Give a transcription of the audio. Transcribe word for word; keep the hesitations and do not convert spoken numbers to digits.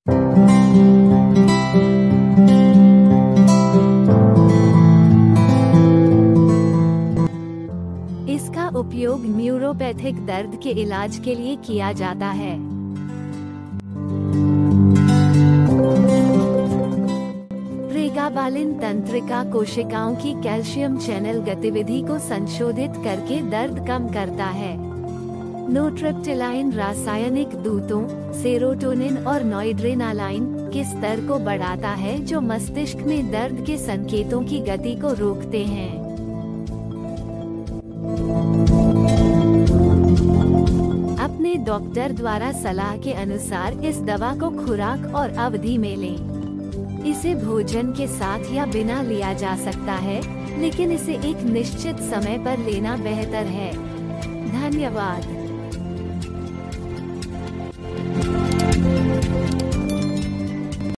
इसका उपयोग न्यूरोपैथिक दर्द के इलाज के लिए किया जाता है। प्रेगाबालिन तंत्रिका कोशिकाओं की कैल्शियम चैनल गतिविधि को संशोधित करके दर्द कम करता है। नोट्रेप्टिलाइन रासायनिक दूतों सेरोटोनिन और नॉइड्रेनालाइन के स्तर को बढ़ाता है, जो मस्तिष्क में दर्द के संकेतों की गति को रोकते हैं। अपने डॉक्टर द्वारा सलाह के अनुसार इस दवा को खुराक और अवधि में लें। इसे भोजन के साथ या बिना लिया जा सकता है, लेकिन इसे एक निश्चित समय पर लेना बेहतर है। धन्यवाद।